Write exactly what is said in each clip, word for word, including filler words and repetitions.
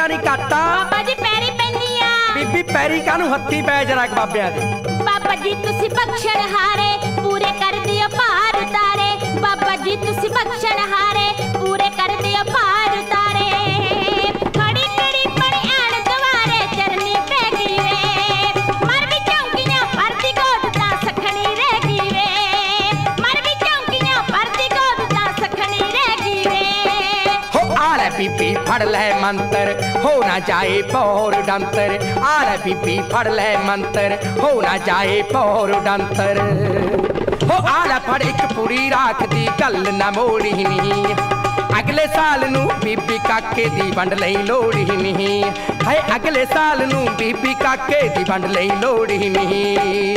नहीं काटा बाबा जी पैरी पैनी आ बीबी पैरी कानू हत्थी पै जरा बाबिया दे। बाबा जी तुसी बख्शण हारे पूरे कर दियो पार उतारे। बाबा जी तुसी बख्शण हारे पूरे कर दियो पार उतारे। खड़ी खड़ी पड़ी आन द्वारे चरनी पै गई वे मर भी चौंकियां परती गोद ता सखनी रह गई वे मर भी चौंकियां परती गोद ता सखनी रह गई वे। हो आले बीबी फड़ ले मंतर हो ना जाए पौर डंतर। आले बीबी फड़ ले मंतर हो ना जाए पौर डंतर। हो आला फड़ एक पूरी राख दी गल ना मोड़ी नहीं। अगले साल नू बीबी काके दी वंड लई लोड़ी नहीं। है अगले साल नू बीबी काके दी वंड लई लोड़ी नहीं।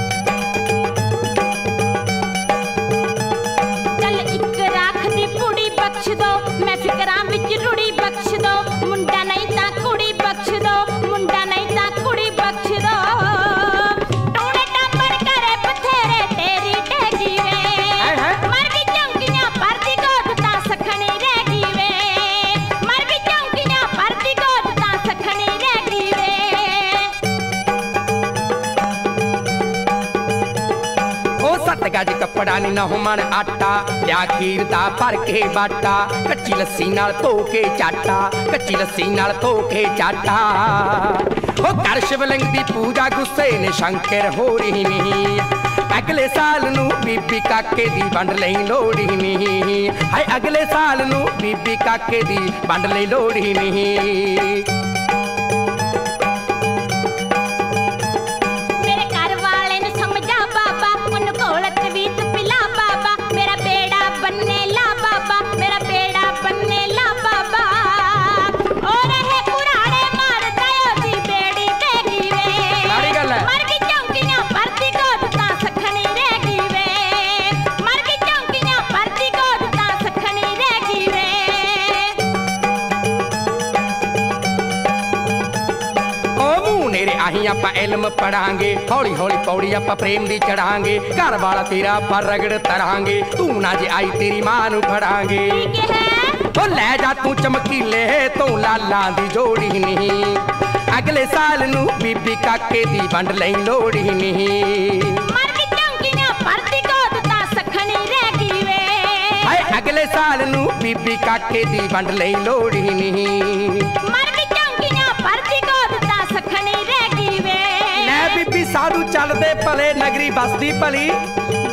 चल एक राख दी पूड़ी बख्श दो मैं फिकरां विच रुड़ी बख्श दो। मुंडा नहीं ता कुड़ी बख्श दो मुंडा नहीं ता कुड़ी बख्श दो। टूणे टापर करे बथेरे तेरी टेगी वे मर भी चौंकियां परती गोद ता सखनी रह गई वे मर भी चौंकियां परती गोद ता सखनी रह गई वे। ओ सत गज कपड़ा नी ना मन आटा लिया खीर दा भर के बाटा। कच्ची लस्सी नाल धो के चाटा कच्ची लस्सी नाल धो के चाटा। ओ कर शिवलिंग दी पूजा गुस्से ने शंकर हो रही नहीं। अगले साल नू बीबी काके दी वंड लई लोड़ी नहीं। हाय अगले साल नू बीबी काके दी वंड लई लोड़ी नहीं। मेरे घर वाले ने समझा बाबा उन कोलत वीत पिला बाबा। मेरा बेड़ा बनने ला बाबा मेरा बेड़ा बनने ला बाबा। और है पुराने मार दयो दी बेड़ी बेगी वे सारी गल है। मर भी चौंकियां परती गोद ता सखनी रह गई वे मर भी चौंकियां परती गोद ता सखनी रह गई वे। ओ मुंह नेरे आही आपां इल्म पढ़ांगे हौली हौली पौड़ी आपां प्रेम दी चढ़ांगे। घर वाला तेरा पर रगड़ तरांगे तू ना जे आई तेरी मां नू फड़ांगे। ठीक है ओ ले जा तू चमकीले तू लाला दी जोड़ी नहीं। अगले साल नू बीबी काके दी वंड लई लोड़ी नहीं। मर भी चौंकियां परती गोद ता सखनी रह गई वे हाय अगले साल नू बीबी काके दी वंड लई लोड़ी नहीं। मर भी चौंकियां परती गोद ता सखनी रह गई वे। ले बीबी साधु चलदे भले नगरी बसदी भली